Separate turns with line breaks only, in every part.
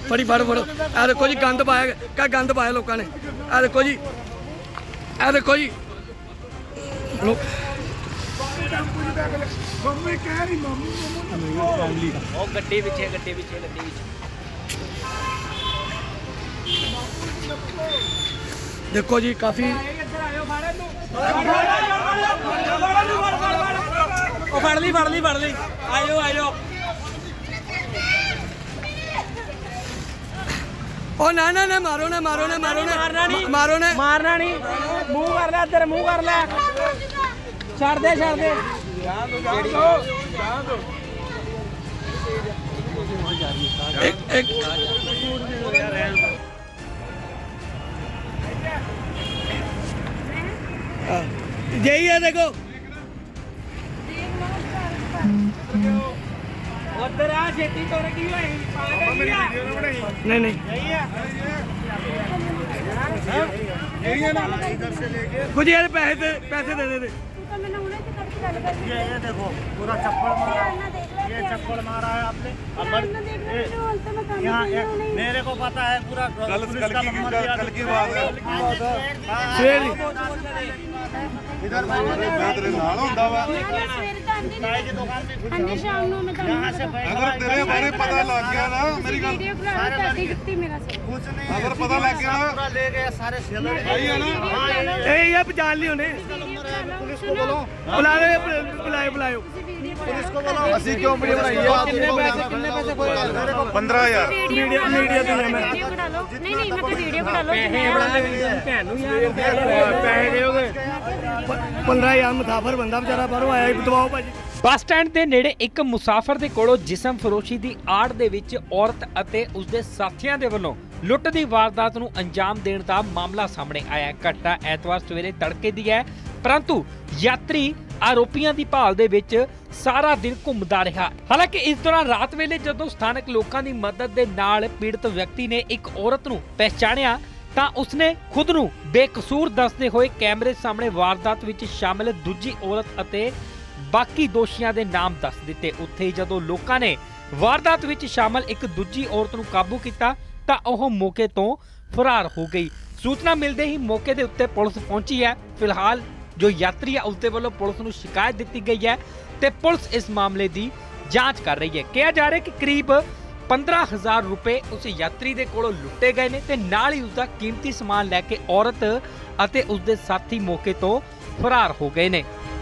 फड़ी फड़ फड़ो। आ देखो जी गंद पाया, क्या गंद पाया लोगों ने। आ देखो जी, आ देखो जी लोग देखो जी काफी
फड़ ली आयो
ओ ना ना ना मारो ना मारो ना मारो ना
मारना नहीं
मारो ना
मुंह कर ले इधर, मुंह कर ले, छड़ दे
एक यही है देखो
उधर आ छेती तोड़ की
नहीं
यही है ना, इधर से लेके
कुछ यार पैसे दे दे।
ये देखो पूरा चप्पड़ मारा, ये चप्पड़ मारा है आपने। यहाँ मेरे को पता है पूरा कल की बात है। इधर अगर तेरे बारे पता लग गया ना, मेरी गल कुछ नहीं, अगर पता लग गया ना ले गए सारे सेलर है ना।
ये पहचान ली उन्हें,
पुलिस को बोलो,
बुलाओ
पुलिस को बोलो। असि क्यों वीडियो बनाई है? कितने पैसे कोई 15,000
मीडिया दुनिया में
नहीं मैं तो वीडियो बना लो।
15,000 मुसाफर बंदा बेचारा बाहरों आया दबाओ भाजी।
ਬੱਸ ਸਟੈਂਡ ਦੇ ਨੇੜੇ ਇੱਕ ਮੁਸਾਫਰ ਦੇ ਕੋਲੋਂ ਜਿਸਮ ਫਰੋਸ਼ੀ ਦੀ ਆੜ ਦੇ ਵਿੱਚ ਔਰਤ ਅਤੇ ਉਸਦੇ ਸਾਥੀਆਂ ਦੇ ਵੱਲੋਂ ਲੁੱਟ ਦੀ ਵਾਰਦਾਤ ਨੂੰ ਅੰਜਾਮ ਦੇਣ ਦਾ ਮਾਮਲਾ ਸਾਹਮਣੇ ਆਇਆ। ਘਟਨਾ ਐਤਵਾਰ ਸਵੇਰੇ ਤੜਕੇ ਦੀ ਹੈ, ਪਰੰਤੂ ਯਾਤਰੀ ਆਰੋਪੀਆਂ ਦੀ ਭਾਲ ਦੇ ਵਿੱਚ ਸਾਰਾ ਦਿਨ ਘੁੰਮਦਾ ਰਿਹਾ। ਹਾਲਾਂਕਿ ਇਸ ਦੌਰਾਨ ਰਾਤ ਵੇਲੇ ਜਦੋਂ ਸਥਾਨਕ ਲੋਕਾਂ ਦੀ ਮਦਦ ਦੇ ਨਾਲ ਪੀੜਤ ਵਿਅਕਤੀ ਨੇ ਇੱਕ ਔਰਤ ਨੂੰ ਪਹਿਚਾਣਿਆ ਤਾਂ ਉਸਨੇ ਖੁਦ ਨੂੰ ਬੇਕਸੂਰ ਦੱਸਦੇ ਹੋਏ ਕੈਮਰੇ ਸਾਹਮਣੇ ਵਾਰਦਾਤ ਵਿੱਚ ਸ਼ਾਮਲ ਦੂਜੀ ਔਰਤ ਅਤੇ ਬਾਕੀ ਦੋਸ਼ੀਆਂ ਦੇ ਨਾਮ ਦੱਸ ਦਿੱਤੇ। ਉੱਥੇ ਹੀ ਜਦੋਂ ਲੋਕਾਂ ਨੇ ਵਾਰਦਾਤ ਵਿੱਚ ਸ਼ਾਮਲ ਇੱਕ ਦੂਜੀ ਔਰਤ ਨੂੰ ਕਾਬੂ ਕੀਤਾ ਤਾਂ ਉਹ ਮੌਕੇ ਤੋਂ ਫਰਾਰ ਹੋ ਗਈ। ਸੂਚਨਾ ਮਿਲਦੇ ਹੀ ਮੌਕੇ ਦੇ ਉੱਤੇ ਪੁਲਿਸ ਪਹੁੰਚੀ ਹੈ। ਫਿਲਹਾਲ ਜੋ ਯਾਤਰੀ ਹੈ ਉਸਦੇ ਵੱਲੋਂ ਪੁਲਿਸ ਨੂੰ ਸ਼ਿਕਾਇਤ ਦਿੱਤੀ ਗਈ ਹੈ ਤੇ ਪੁਲਿਸ ਇਸ ਮਾਮਲੇ ਦੀ ਜਾਂਚ ਕਰ ਰਹੀ ਹੈ। ਕਿਹਾ ਜਾ ਰਿਹਾ ਕਿ ਕਰੀਬ 15,000 रुपए उस यात्री दे कोलों लुट्टे गए ने ते नाल ही उसका कीमती समान लैके औरत अते उसदे साथी मौके तो फरार हो गए ने।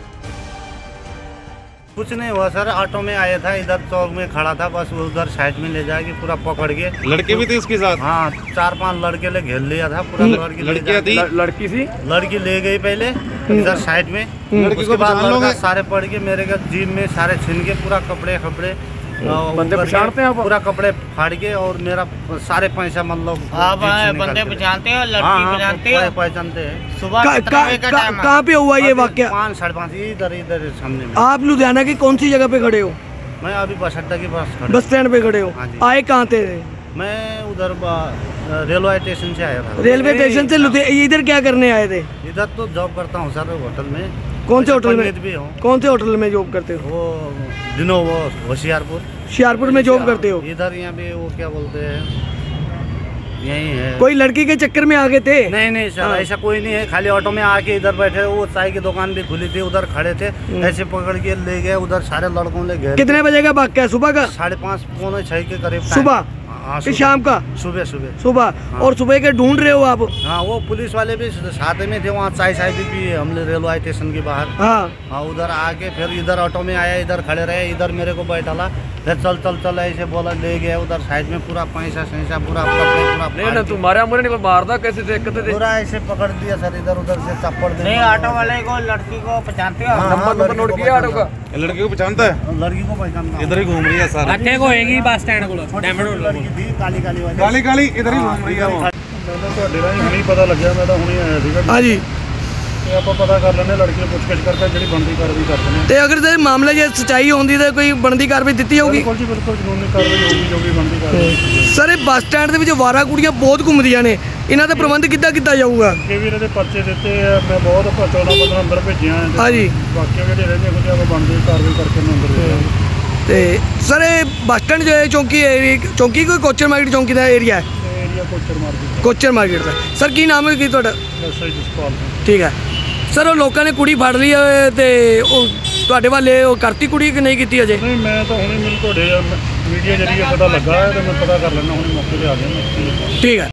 कुछ नहीं हुआ सर, ऑटो में आया था, इधर चौक में खड़ा था, बस उधर साइड में ले जाके पूरा पकड़ के।
लड़के भी थे उसके साथ?
हाँ 4-5 लड़के ले घेर लिया था पूरा।
लड़की थी,
लड़की ले गई पहले इधर साइड में, उसके बाद लड़का सारे पड़ के मेरे का जीप में सारे छीन के पूरा कपड़े
बंदे पहचानते हैं आप?
पूरा कपड़े फाड़ के और मेरा सारे पैसा मतलब
आप बंदे पहचानते हो? लड़की पहचानते हो?
पहचानते हैं।
सुबह
कहाँ पे हुआ ये वाकया?
5-5:30 इधर सामने में।
आप लुधियाना की कौन सी जगह पे खड़े हो?
मैं अभी बस अड्डा के पास खड़ा।
बस स्टैंड पे खड़े हो? आए कहाँ थे?
मैं उधर रेलवे स्टेशन से आया था।
रेलवे स्टेशन से इधर क्या करने आए थे?
इधर तो जॉब करता हूँ सर, होटल में।
कौन से होटल में?
भी हूँ।
कौन से होटल में जॉब करते हो?
वो दिनों वो होशियारपुर
में जॉब करते हो?
इधर यहाँ पे वो क्या बोलते हैं, यही है।
कोई लड़की के चक्कर में आ गए थे?
नहीं सर, ऐसा कोई नहीं है, खाली ऑटो में आके इधर बैठे, वो चाय की दुकान भी खुली थी, उधर खड़े थे, ऐसे पकड़ के ले गए उधर, सारे लड़कों ले गए।
कितने बजे का वाकया? सुबह का?
5:30-6 के करीब।
सुबह? कि शाम का? सुबह। और सुबह के ढूंढ रहे हो आप?
हाँ, वो पुलिस वाले भी साथ में थे, वहाँ चाय भी पी हमने रेलवे स्टेशन के बाहर। हाँ, उधर आके फिर इधर ऑटो में आया, इधर खड़े रहे, इधर मेरे को बैठाला, फिर चल ऐसे बोला, ले गया उधर साइड में, पूरा पैसा पूरा
नहीं, तुम्हारे मुझे नहीं मारदा कैसे थे?
पूरा ऐसे पकड़ दिया सर, इधर उधर से चप्पड़ दे।
नहीं, ऑटो वाले को लड़की को पहचानते हो?
नंबर नोट किया ऑटो का? लड़की को पहचानता है?
लड़की को पहचानता,
इधर ही घूम रही है सर।
अठे को होएगी बस स्टैंड को
काली
इधर ही घूम रही है वो।
ਤੁਹਾਡੇ ਨਾਲ ਹੁਣੀ ਪਤਾ ਲੱਗਿਆ, ਮੈਂ ਤਾਂ ਹੁਣੀ ਆਇਆ ਸੀਗਾ।
हाँ जी,
ਤੇ ਆਪਾਂ ਪਤਾ ਕਰ ਲੈਣੇ, ਲੜਕੀ ਨੂੰ ਪੁੱਛਗਿੱਛ ਕਰਕੇ ਜਿਹੜੀ ਬਣਦੀ ਕਾਰਵਾਈ ਕਰਦੇ ਨੇ।
ਤੇ ਅਗਰ ਤੇ ਮਾਮਲੇ ਜੇ ਸੱਚਾਈ ਹੁੰਦੀ ਤਾਂ ਕੋਈ ਬਣਦੀ ਕਾਰਵਾਈ ਦਿੱਤੀ ਜਾਊਗੀ?
ਬਿਲਕੁਲ ਜੀ, ਬਿਲਕੁਲ ਕਾਨੂੰਨੀ ਕਾਰਵਾਈ ਹੋਊਗੀ, ਜੋ ਵੀ ਬਣਦੀ ਕਾਰਵਾਈ।
ਸਰ ਇਹ ਬੱਸ ਸਟੈਂਡ ਦੇ ਵਿੱਚ ਵਾਰਾ ਕੁੜੀਆਂ ਬਹੁਤ ਘੁੰਮਦੀਆਂ ਨੇ, ਇਹਨਾਂ ਦਾ ਪ੍ਰਬੰਧ ਕਿੱਦਾਂ ਕੀਤਾ ਜਾਊਗਾ?
ਇਹ ਵੀ ਇਹਨਾਂ ਦੇ ਪਰਚੇ ਦਿੱਤੇ ਆ, ਮੈਂ ਬਹੁਤ 14-15 ਅੰਦਰ ਭੇਜਿਆ।
हाँ जी,
ਬਾਕੀ ਜਿਹੜੇ ਰਹਿੰਦੇ ਹੁੰਦੇ ਆ ਉਹ ਬਣਦੀ ਕਾਰਵਾਈ ਕਰਕੇ ਅੰਦਰ ਭੇਜਾਂਗੇ।
ਤੇ ਸਰ ਇਹ ਬੱਸ ਸਟੈਂਡ ਜੋ ਹੈ ਚੌਂਕੀ ਕੋਈ ਕੋਚਰ ਮਾਰਕੀਟ ਚੌਂਕੀ ਦਾ ਏਰੀਆ ਹੈ? ਕੋਚਰ ਮਾਰਕੀਟ ਦਾ। ਸਰ ਕੀ ਨਾਮ ਹੈ ਕੀ ਤੁਹਾਡਾ? ਠੀਕ ਹੈ ਸਰ। ਉਹ ਲੋਕਾਂ ਨੇ ਕੁੜੀ ਫੜ ਲਈ ਹੈ ਤੇ ਉਹ ਤੁਹਾਡੇ ਵਾਲੇ ਉਹ ਕਰਤੀ ਕੁੜੀ ਕਿ ਨਹੀਂ ਕੀਤੀ ਅਜੇ?
ਨਹੀਂ ਮੈਂ ਤਾਂ ਹੁਣੇ ਮੈਨੂੰ ਤੁਹਾਡੇ ਮੀਡੀਆ ਜਰੀਏ ਪਤਾ ਲੱਗਾ ਹੈ ਤੇ ਮੈਂ ਪਤਾ ਕਰ ਲੈਣਾ, ਹੁਣੇ ਮੌਕੇ ਤੇ ਆ ਗਿਆ।
ਠੀਕ ਹੈ।